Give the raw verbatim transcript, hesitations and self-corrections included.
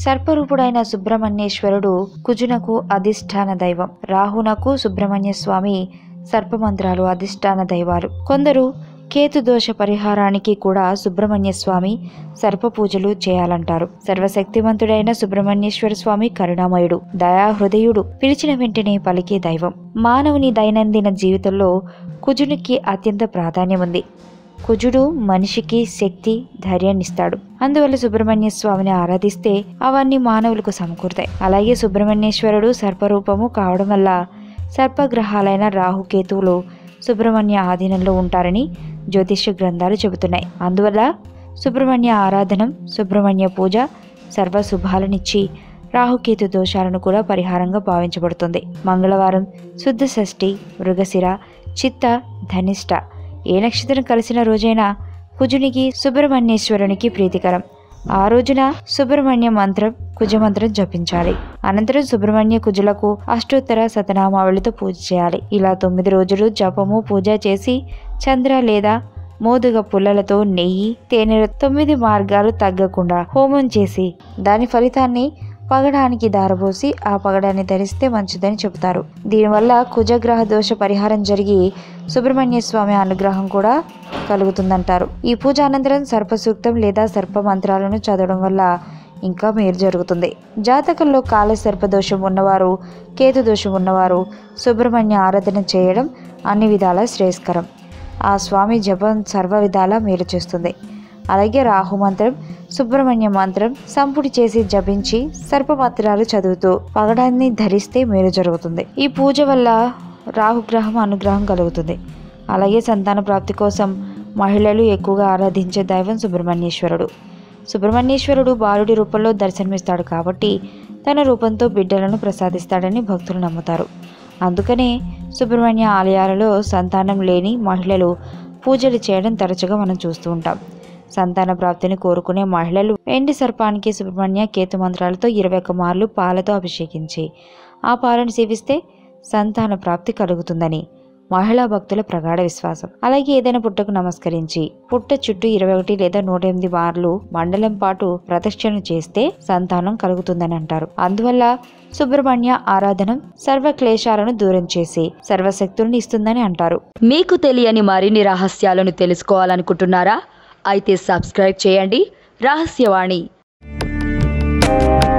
సర్పరూపుడైన సుబ్రహ్మణ్యేశ్వరుడు కుజునకు అధిష్టాన దైవం. రాహునకు సుబ్రహ్మణ్య స్వామి సర్పమంత్రాలు అధిష్టాన దైవాలు. కొందరు కేతుదోష పరిహారానికి కూడా సుబ్రహ్మణ్య స్వామి సర్ప పూజలు చేయాలంటారు. సర్వశక్తివంతుడైన సుబ్రహ్మణ్యేశ్వర స్వామి కరుణామయుడు, దయాహృదయుడు, పిలిచిన వెంటనే పలికే దైవం. మానవుని దైనందిన జీవితంలో కుజునికి అత్యంత ప్రాధాన్యం ఉంది. కుజుడు మనిషికి శక్తి, ధైర్యాన్నిస్తాడు. అందువల్ల సుబ్రహ్మణ్య స్వామిని ఆరాధిస్తే అవన్నీ మానవులకు సమకూరుతాయి. అలాగే సుబ్రహ్మణ్యేశ్వరుడు సర్పరూపము కావడం వల్ల సర్పగ్రహాలైన రాహుకేతువులు సుబ్రహ్మణ్య ఆధీనంలో ఉంటారని జ్యోతిష్య గ్రంథాలు చెబుతున్నాయి. అందువల్ల సుబ్రహ్మణ్య ఆరాధనం, సుబ్రహ్మణ్య పూజ సర్వ శుభాలనిచ్చి రాహుకేతు దోషాలను కూడా పరిహారంగా భావించబడుతుంది. మంగళవారం, శుద్ధ షష్ఠి, మృగశిర, చిత్త, ధనిష్ట ఏ నక్షత్రం కలిసిన రోజైనా కుజునికి సుబ్రహ్మణ్యేశ్వరునికి ప్రీతికరం. ఆ రోజున సుబ్రహ్మణ్య మంత్రం, కుజమంత్రం జపించాలి. అనంతరం సుబ్రహ్మణ్య కుజులకు అష్టోత్తర శతనామావళితో పూజ చేయాలి. ఇలా తొమ్మిది రోజులు జపము, పూజ చేసి చంద్ర లేదా మోదుగ పుల్లలతో నెయ్యి, తేనెల తొమ్మిది మార్గాలు తగ్గకుండా హోమం చేసి దాని ఫలితాన్ని పగడానికి దారబోసి ఆ పగడాన్ని ధరిస్తే మంచిదని చెబుతారు. దీనివల్ల కుజగ్రహ దోష పరిహారం జరిగి సుబ్రహ్మణ్య స్వామి అనుగ్రహం కూడా కలుగుతుందంటారు. ఈ పూజ అనంతరం సర్పసూక్తం లేదా సర్ప మంత్రాలను చదవడం వల్ల ఇంకా మేలు జరుగుతుంది. జాతకంలో కాల సర్పదోషం ఉన్నవారు, కేతు దోషం ఉన్నవారు సుబ్రహ్మణ్య ఆరాధన చేయడం అన్ని విధాల శ్రేయస్కరం. ఆ స్వామి జపం సర్వ విధాల మేలు చేస్తుంది. అలాగే రాహు మంత్రం, సుబ్రహ్మణ్య మంత్రం సంపుటి చేసి జపించి సర్పమంత్రాలు చదువుతూ పగడాన్ని ధరిస్తే మేలు జరుగుతుంది. ఈ పూజ వల్ల రాహుగ్రహం అనుగ్రహం కలుగుతుంది. అలాగే సంతాన ప్రాప్తి కోసం మహిళలు ఎక్కువగా ఆరాధించే దైవం సుబ్రహ్మణ్యేశ్వరుడు. సుబ్రహ్మణ్యేశ్వరుడు బాలుడి రూపంలో దర్శనమిస్తాడు కాబట్టి తన రూపంతో బిడ్డలను ప్రసాదిస్తాడని భక్తులు నమ్ముతారు. అందుకనే సుబ్రహ్మణ్య ఆలయాలలో సంతానం లేని మహిళలు పూజలు చేయడం తరచుగా మనం చూస్తూ ఉంటాం. సంతాన ప్రాప్తిని కోరుకునే మహిళలు వెండి సర్పానికి సుబ్రహ్మణ్య కేతు మంత్రాలతో ఇరవై ఒక్క మార్లు పాలతో అభిషేకించి ఆ పాలను సేవిస్తే సంతాన ప్రాప్తి కలుగుతుందని మహిళా భక్తుల ప్రగాఢ విశ్వాసం. అలాగే ఏదైనా పుట్టకు నమస్కరించి పుట్ట చుట్టూ ఇరవై ఒకటి లేదా నూట ఎనిమిది మార్లు మండలం పాటు ప్రదక్షిణ చేస్తే సంతానం కలుగుతుందని అంటారు. అందువల్ల సుబ్రహ్మణ్య ఆరాధనం సర్వ క్లేశాలను దూరం చేసి సర్వశక్తుల్ని ఇస్తుందని అంటారు. మీకు తెలియని మరిన్ని రహస్యాలను తెలుసుకోవాలనుకుంటున్నారా? అయితే సబ్స్క్రైబ్ చేయండి రహస్యవాణి.